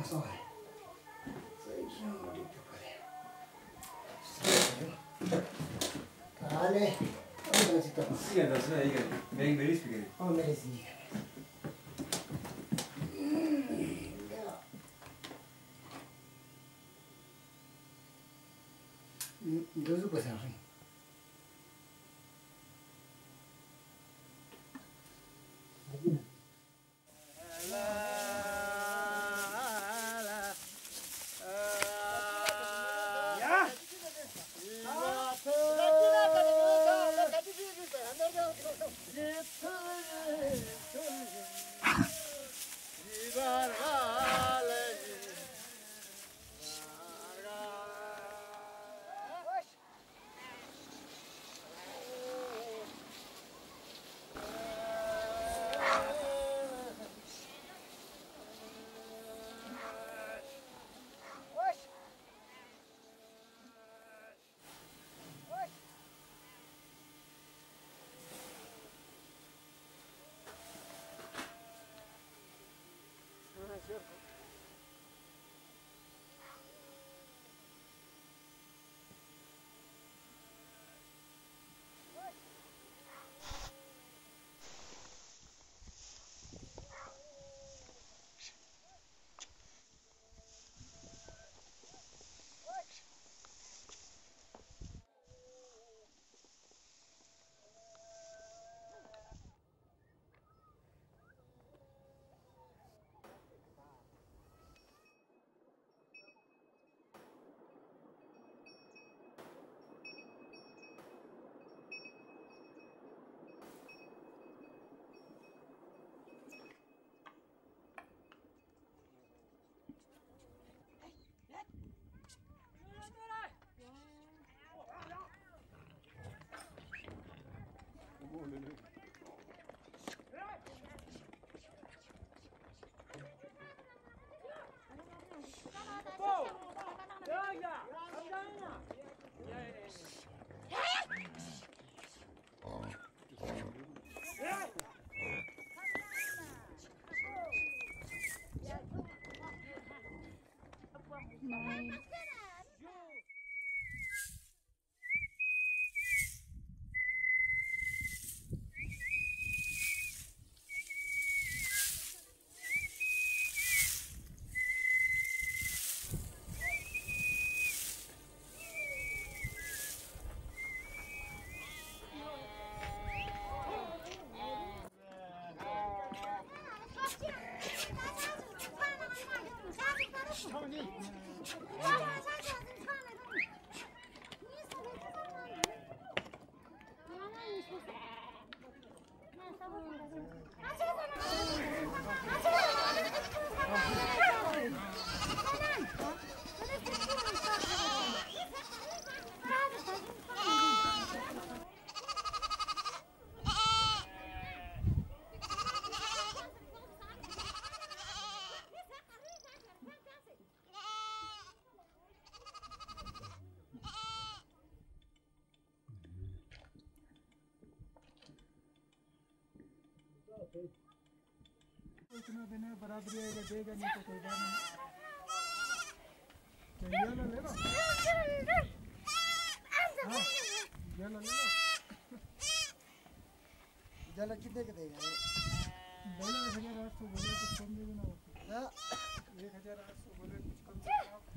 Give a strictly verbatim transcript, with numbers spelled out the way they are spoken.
そうね。最近は無理とかで。Dale. Vamos a necesitar más. Sí, entonces ahí, ven, ven, ven. Vamos a necesitar. Entonces pues así. इतना देना बराबरी आएगा देगा नहीं तो कोई बात नहीं तो ये लो ले लो हाँ ये लो ले लो जला कितने के देगा बोले एक हजार आठ सौ बोले कुछ कम देगा ना हाँ एक हजार आठ सौ बोले कुछ कम देगा